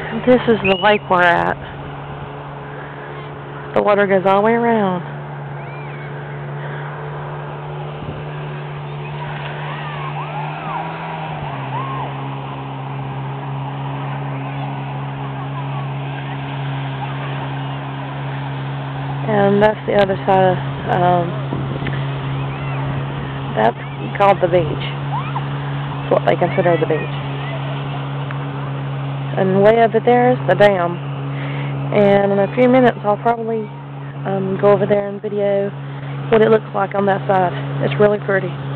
This is the lake we're at. The water goes all the way around. And that's the other side of, that's called the beach. That's what they consider the beach. And way over there is the dam. And in a few minutes I'll probably go over there and video what it looks like on that side. It's really pretty.